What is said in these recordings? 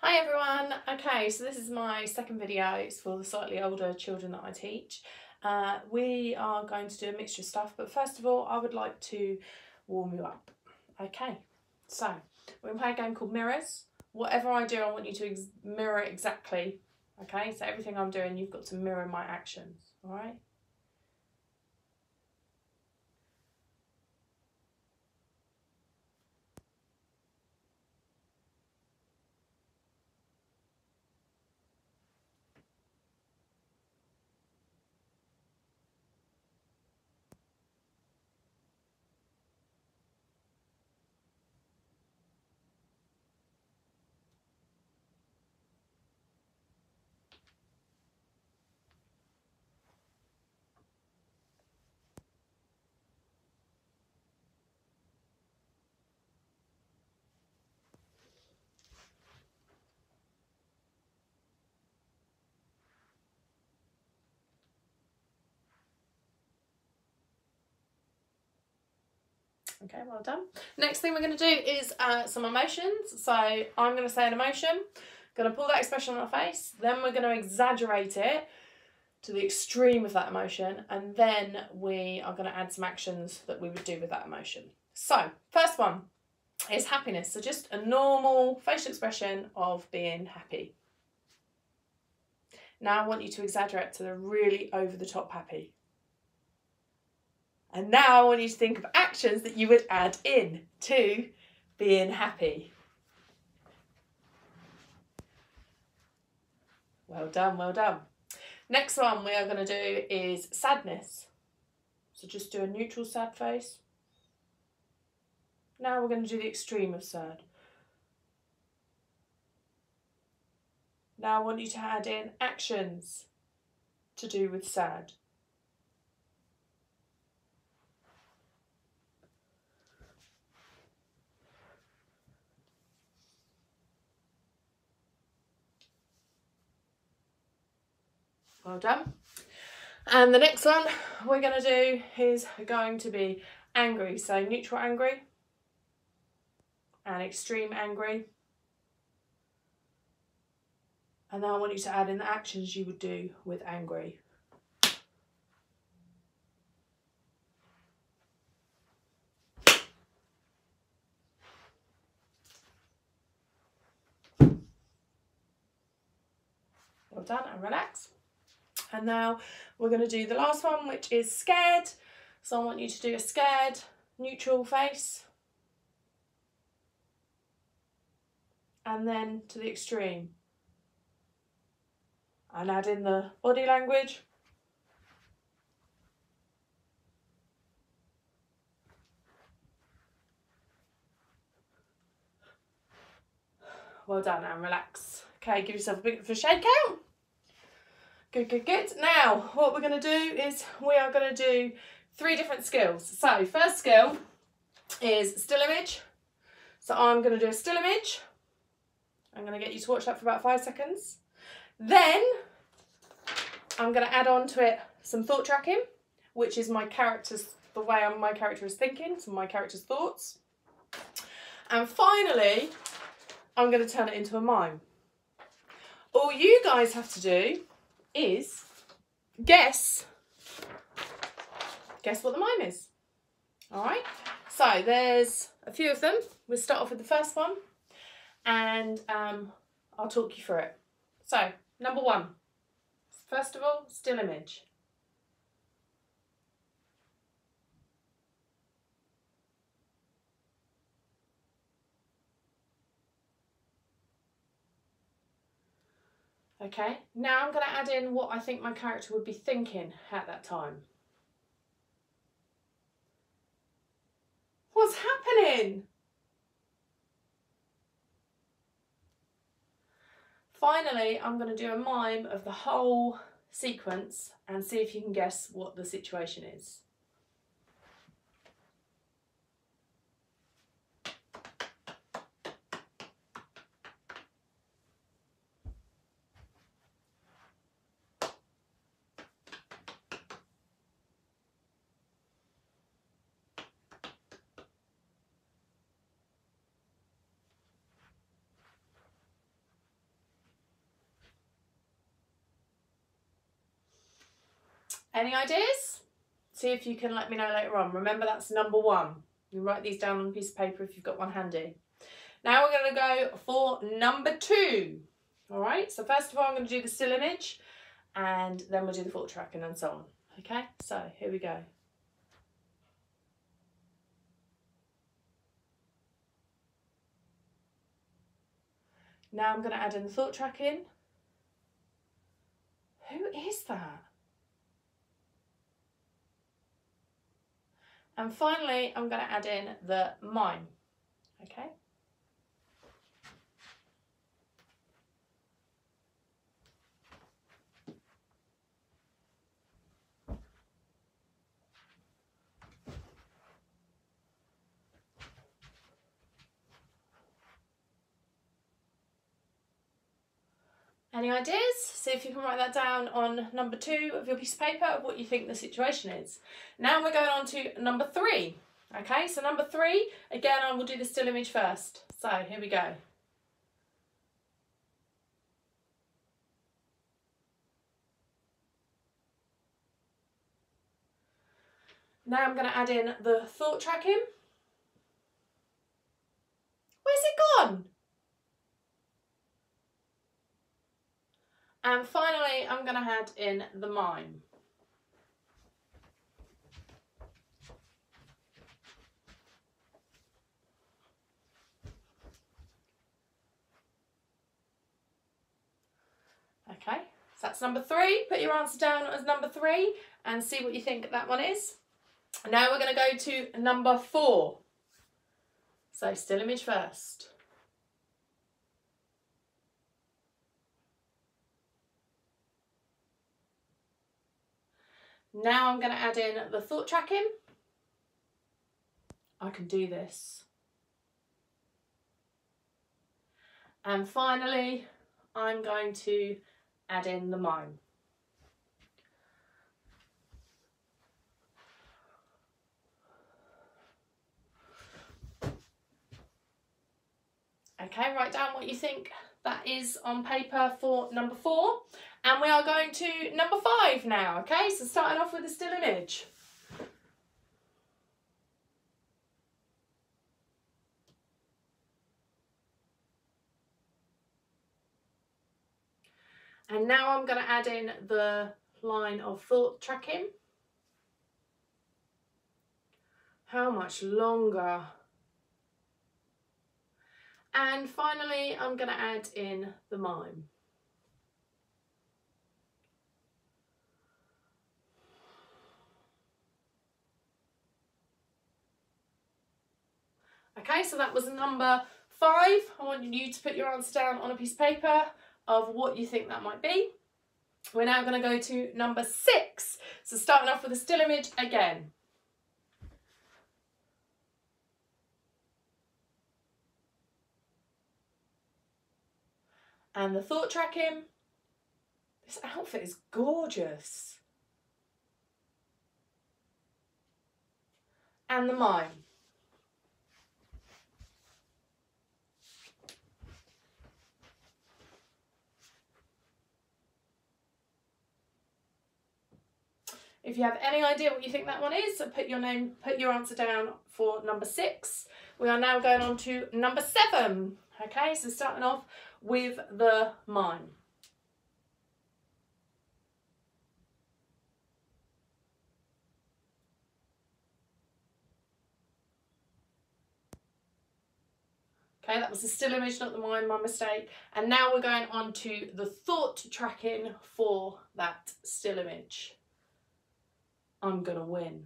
Hi everyone. Okay, so this is my second video. It's for the slightly older children that I teach. We are going to do a mixture of stuff, but first of all I would like to warm you up. Okay, so we're going to play a game called Mirrors. Whatever I do, I want you to mirror exactly. Okay, so everything I'm doing, you've got to mirror my actions. All right. Okay, well done. Next thing we're going to do is some emotions. So I'm going to say an emotion, going to pull that expression on our face, then we're going to exaggerate it to the extreme of that emotion, and then we are going to add some actions that we would do with that emotion. So first one is happiness. So just a normal facial expression of being happy. Now I want you to exaggerate to the really over the top happy. And now I want you to think of actions that you would add in to being happy. Well done, well done. Next one we are going to do is sadness. So just do a neutral sad face. Now we're going to do the extreme of sad. Now I want you to add in actions to do with sad. Well done. And the next one we're going to do is going to be angry. So neutral angry and extreme angry. And now I want you to add in the actions you would do with angry. Well done, and relax. And now we're going to do the last one, which is scared. So I want you to do a scared, neutral face. And then to the extreme. And add in the body language. Well done, and relax. Okay, give yourself a bit of a shake out. Good, good, good. Now, what we're going to do is we are going to do 3 different skills. So, first skill is still image. So, I'm going to do a still image. I'm going to get you to watch that for about 5 seconds. Then, I'm going to add on to it some thought tracking, which is my character's, the way my character is thinking, some of my character's thoughts. And finally, I'm going to turn it into a mime. All you guys have to do is guess what the mime is. All right, so there's a few of them. We'll start off with the first one, and I'll talk you through it. So number 1, first of all, still image. Okay, now I'm going to add in what I think my character would be thinking at that time. What's happening? Finally, I'm going to do a mime of the whole sequence and see if you can guess what the situation is. Any ideas? See if you can let me know later on. Remember, that's number 1. You write these down on a piece of paper if you've got one handy. Now we're going to go for number 2. All right, so first of all, I'm going to do the still image and then we'll do the thought tracking and so on. Okay, so here we go. Now I'm going to add in the thought tracking. Who is that? And finally, I'm going to add in the mime. Okay. Any ideas? See if you can write that down on number 2 of your piece of paper of what you think the situation is. Now we're going on to number 3. Okay, so number 3, again, I will do the still image first. So here we go. Now I'm going to add in the thought tracking. Where's it gone? And finally, I'm going to add in the mime. Okay, so that's number 3. Put your answer down as number 3 and see what you think that one is. Now we're going to go to number 4. So still image first. Now I'm going to add in the thought tracking. I can do this. And finally, I'm going to add in the mime. Okay, write down what you think that is on paper for number 4. And we are going to number 5 now, okay? So starting off with the still image. And now I'm going to add in the line of thought tracking. How much longer? And finally, I'm going to add in the mime. Okay, so that was number 5. I want you to put your answer down on a piece of paper of what you think that might be. We're now going to go to number 6. So starting off with a still image again. And the thought tracking. This outfit is gorgeous. And the mime. If you have any idea what you think that one is, so put your answer down for number 6. We are now going on to number 7. Okay, so starting off with the mime. Okay, that was the still image, not the mime, my mistake. And now we're going on to the thought tracking for that still image. I'm gonna win.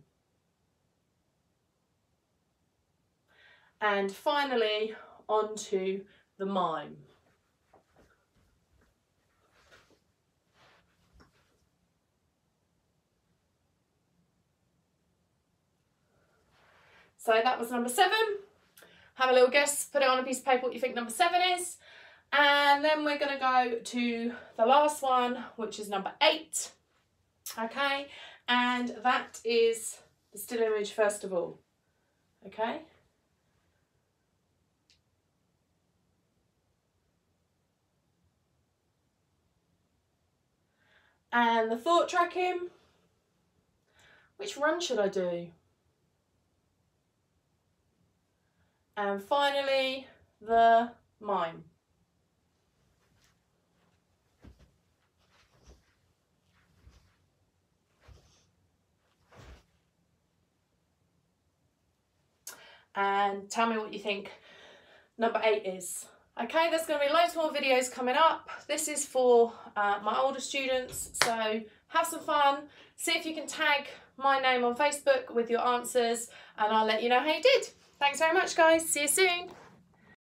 And finally, onto the mime. So that was number 7. Have a little guess, put it on a piece of paper what you think number 7 is. And then we're gonna go to the last one, which is number 8. Okay, and that is the still image first of all. Okay. And the thought tracking. Which run should I do? And finally, the mime. And tell me what you think number 8 is. Okay, there's going to be loads more videos coming up. This is for my older students, so have some fun. See if you can tag my name on Facebook with your answers, and I'll let you know how you did. Thanks very much, guys. See you soon.